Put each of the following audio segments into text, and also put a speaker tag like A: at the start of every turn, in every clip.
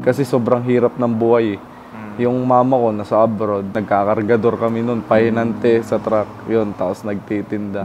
A: kasi sobrang hirap ng buhay eh. Yung mama ko nasa abroad, nagkakargador kami noon, pahinante sa truck, yun, tapos nagtitinda.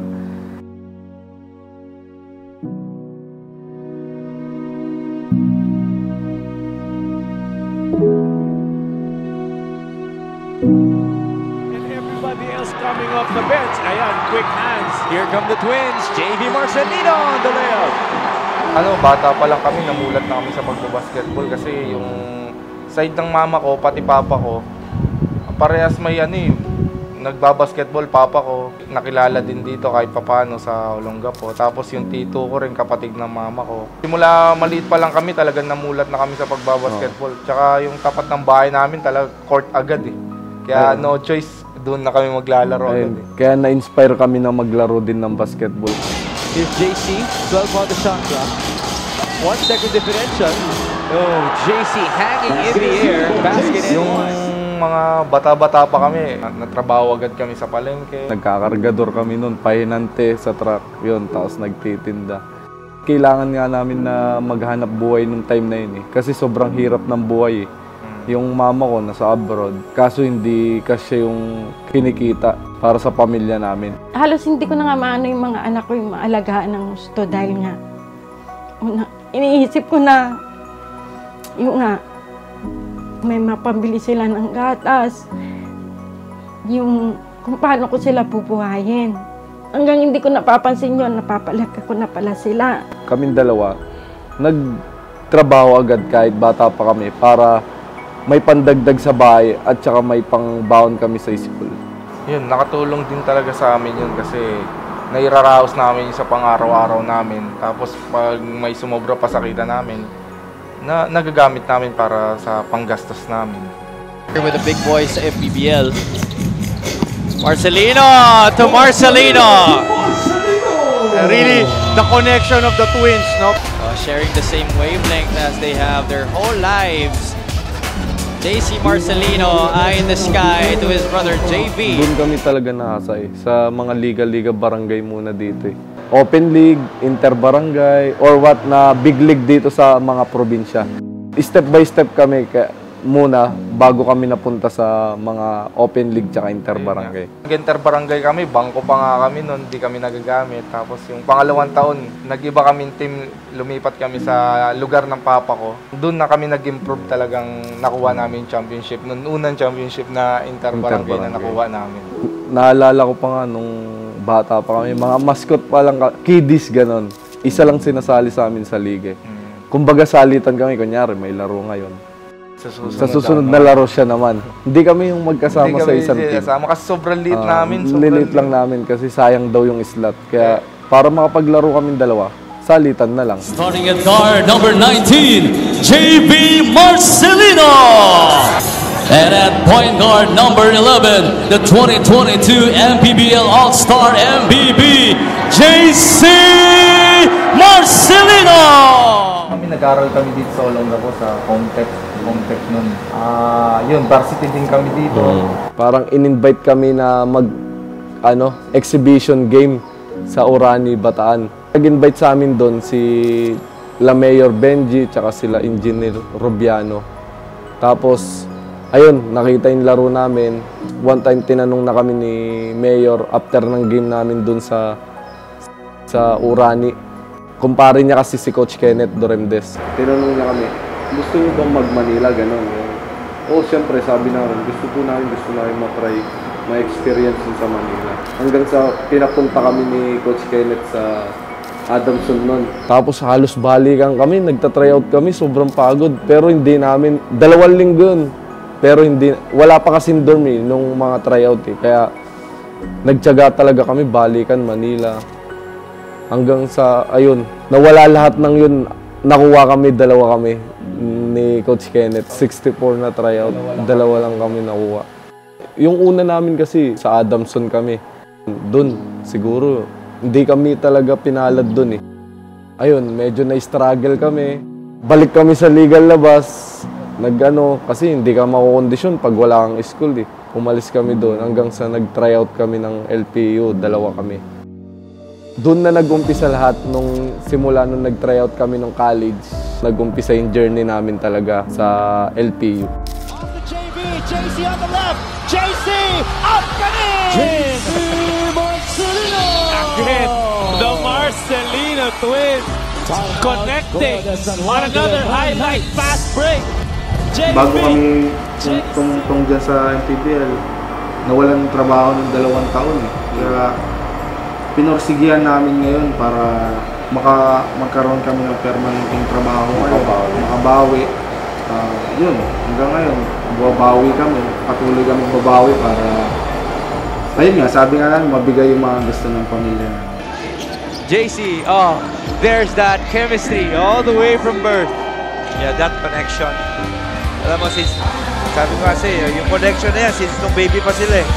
B: Coming off the bench. Ayan, quick hands. Here come the twins. Jayvee Marcelino on the layup.
C: Bata pa lang kami, namulat na kami sa pagbabasketball kasi yung side ng mama ko, pati papa ko, parehas may nagbabasketball. Papa ko, nakilala din dito kahit papano sa Olongapo. Tapos yung tito ko rin, kapatid ng mama ko. Simula maliit pa lang kami, talagang namulat na kami sa pagbabasketball. Tsaka yung tapat ng bahay namin, talaga court agad eh. Kaya no choice, doon na kami maglalaro.
A: Kaya na-inspire kami na maglaro din ng basketball.
B: Here's Jaycee, 12 on the shot clock. 1 second differential. Oh, Jaycee hanging in the air. Basket in.
C: Yung mga bata-bata pa kami, natrabaho agad kami sa palengke.
A: Nagkakargador kami noon, pahinante sa truck, yun, tapos nagtitinda. Kailangan nga namin na maghanap buhay nung time na yun eh. Kasi sobrang hirap ng buhay eh. Yung mama ko nasa abroad, kaso hindi kasi yung kinikita para sa pamilya namin.
D: Halos hindi ko na nga maano yung mga anak ko yung maalagaan ng gusto dahil nga iniisip ko na yung nga may mapambili sila ng gatas, yung kung paano ko sila bubuhayin. Hanggang hindi ko napapansin yun, napapalaki ko na pala sila.
A: Kaming dalawa, nagtrabaho agad kahit bata pa kami para may pandagdag sa bahay at saka may pangbaon kami sa school.
C: Yun, nakatulong din talaga sa amin yun kasi nairaraos namin sa pang-araw-araw namin. Tapos pag may sumobra pa sa kita namin, nagagamit namin para sa panggastos namin.
B: Here with the big boys sa MPBL. Marcelino to Marcelino! Really, the connection of the twins, no? Sharing the same wavelength as they have their whole lives. Jaycee Marcelino, eye in the sky to his brother Jayvee.
A: Doon kami talaga nakasay sa mga liga-liga barangay muna dito eh. Open league, inter-barangay, or what na big league dito sa mga probinsya. Step by step kami muna bago kami napunta sa mga open league tsaka inter-barangay.
C: Inter-barangay kami, bangko pa nga kami noon, di kami nagagamit. Tapos yung pangalawang taon, nag-iba kaming team, lumipat kami sa lugar ng papa ko. Doon na kami nag-improve, talagang nakuha namin championship. Noong unang championship na inter-barangay na nakuha namin.
A: Naalala ko pa nga nung bata pa kami, mga mascot pa lang, kiddies ganon. Isa lang sinasali sa amin sa liga. Kumbaga salitan kami, kunyari may laro ngayon. Sa susunod na laro siya naman. Hindi kami yung magkasama sa isang team.
C: Kasi sobrang liit namin.
A: Liit lang namin kasi sayang daw yung slot. Kaya para makapaglaro kami dalawa, salitan na lang.
E: Starting at guard number 19, Jayvee Marcelino. And at point guard number 11, the 2022 MPBL All-Star MVP, Jaycee Marcelino.
C: Nag-aral kami dito sa Olongapo sa Comtech nun. Yun, varsity din kami dito.
A: Parang in-invite kami na exhibition game sa Orani, Bataan. Nag-invite sa amin doon si La Mayor Benji tsaka sila Engineer Rubiano. Tapos, ayun, nakita yung laro namin. One time tinanong na kami ni Mayor after ng game namin doon sa Orani. Kumpare niya kasi si Coach Kenneth Doremdes. Tinanong na kami, gusto niyo bang mag-Manila, gano'n? Siyempre, sabi namin, gusto namin matry, ma-experience sa Manila. Hanggang sa pinapunta kami ni Coach Kenneth sa Adamson nun. Tapos halos balikan kami, nagta-tryout kami, sobrang pagod. Pero hindi namin, 2 linggo yun. Pero wala pa kasing dorm nung mga tryout eh. Kaya nagtiyaga talaga kami, balikan Manila. Hanggang sa, ayun, nawala lahat ng yun. Nakuha kami, 2 kami ni Coach Kenneth. 64 na tryout, 2 lang kami nakuha. Yung una namin kasi, sa Adamson kami. Doon, siguro, hindi kami talaga pinalad doon eh. Ayun, medyo na-struggle kami. Balik kami sa legal labas. Kasi hindi ka makukondisyon pag wala kang school eh. Umalis kami doon hanggang sa nag-tryout kami ng LPU, 2 kami. Doon na nag-umpisa lahat nung simula nung nag-tryout kami ng college. Nag-umpisa yung journey namin talaga sa LPU.
B: Off to Jayvee, Jaycee on the left, Jaycee, up and in!
E: Jayvee Marcelino!
F: Again, the Marcelino twins connecting on another highlight fast break.
C: Bago kami tungtong dyan sa MPBL, nawalan ng trabaho ng 2 taon. Kaya pinorsigihan namin ngayon para magkaroon kami ng permanenteng trabaho ngayon, makabawi. Yun, hanggang ngayon, babawi kami, patuloy kami babawi para, ayun nga, sabi nga namin, mabigay yung mga gusto ng pamilya namin.
B: Jaycee, oh, there's that chemistry all the way from birth. Yeah, that connection. Alam mo, since, sabi ko kasi, yung connection na yan, since nung baby pa sila eh.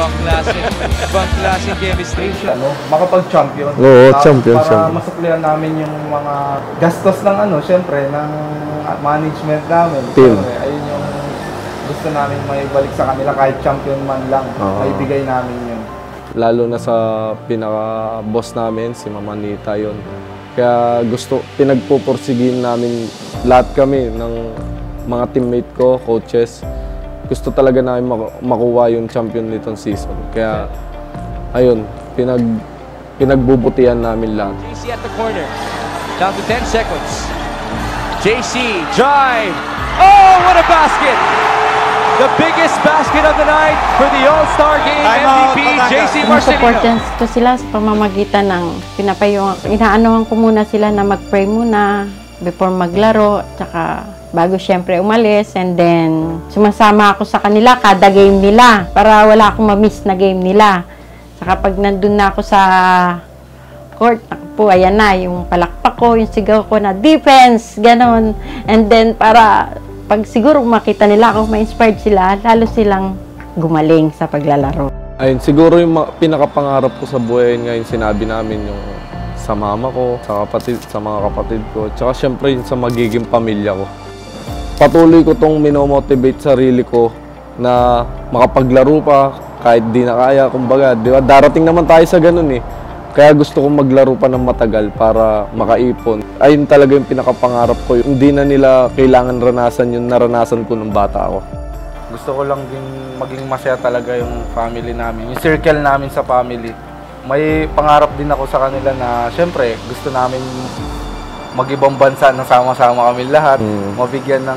B: Ibang klase chemistry.
C: Makapag-champion.
A: Oo, champion.
C: Para masuklihan namin yung mga gastos ng syempre, ng management namin.
A: Team.
C: Siyempre, ayun yung gusto namin may balik sa kanila kahit champion man lang. Maibigay namin yun.
A: Lalo na sa pinaka-boss namin, si Mama Nita yun. Kaya pinagpupursigin namin lahat kami ng mga teammate ko, coaches. Gusto talaga namin makuha yung champion nitong season. Kaya, ayun, pinagbubutihan namin lang.
B: Jaycee at the corner. Down to 10 seconds. Jaycee, drive! Oh, what a basket! The biggest basket of the night for the All-Star Game MVP, Jaycee Marcelino.
D: Supportan ko sila sa pamamagitan ng inaanohan ko muna sila na mag-pray muna before maglaro, tsaka bago syempre umalis, and then sumasama ako sa kanila kada game nila para wala akong ma-miss na game nila. Saka pag nandun na ako sa court, po, ayan na, yung palakpak ko, yung sigaw ko na defense, ganon. And then para pag siguro makita nila ako, ma-inspired sila, lalo silang gumaling sa paglalaro.
A: Ayun, siguro yung pinakapangarap ko sa buhay ngayon, sinabi namin yung sa mama ko, sa mga kapatid ko, tsaka syempre yung sa magiging pamilya ko. Patuloy ko tong minomotivate sarili ko na makapaglaro pa kahit di na kaya, kumbaga, di ba? Darating naman tayo sa ganun eh. Kaya gusto kong maglaro pa ng matagal para makaipon. Ayun talaga yung pinakapangarap ko. Hindi na nila kailangan ranasan yung naranasan ko nung bata ako.
C: Gusto ko lang din maging masaya talaga yung family namin, yung circle namin sa family. May pangarap din ako sa kanila na syempre gusto namin mag-ibang bansa na sama-sama kami lahat, mabigyan ng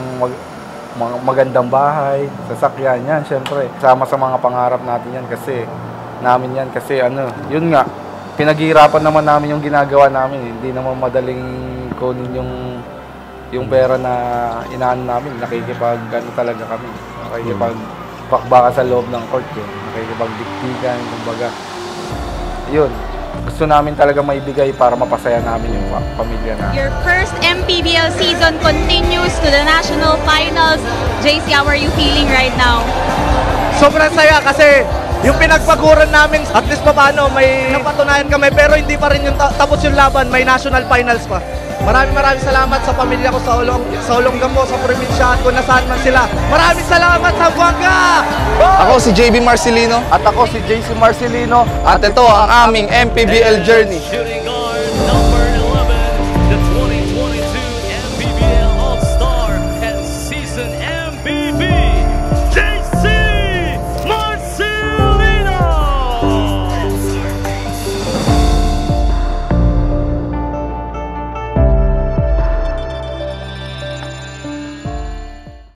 C: magandang bahay, sasakyan yan, syempre. Sama sa mga pangarap natin yan kasi, yun nga, pinaghihirapan naman namin yung ginagawa namin. Hindi naman madaling kunin yung pera na inaano namin. Talaga kami. Nakikipag-bakbaka sa loob ng court yun. Nakikipag-diktikan, kumbaga. Yun. Gusto namin talaga maibigay para mapasaya namin yung pamilya namin.
G: Your first MPBL season continues to the national finals. Jaycee, how are you feeling right now?
H: Sobrang saya kasi yung pinagpaguran namin, at least pa paano, may napatunayan kami, pero hindi pa rin yung tapos yung laban, may national finals pa. Maraming salamat sa pamilya ko sa Olongapo, sa probinsya, at kung nasaan man sila. Maraming salamat, Zamboanga!
C: Ako si Jayvee Marcelino. At ako si Jaycee Marcelino. At ito ang aming MPBL Journey.
E: Shooting guard number